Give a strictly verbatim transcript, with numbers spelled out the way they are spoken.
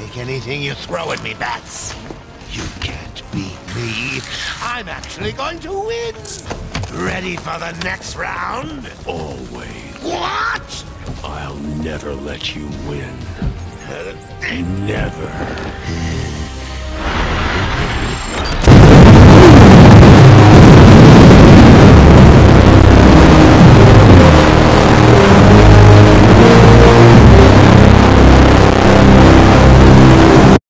take anything you throw at me, Bats. You can't beat me. I'm actually going to win. Ready for the next round? Always. What? I'll never let you win. Never.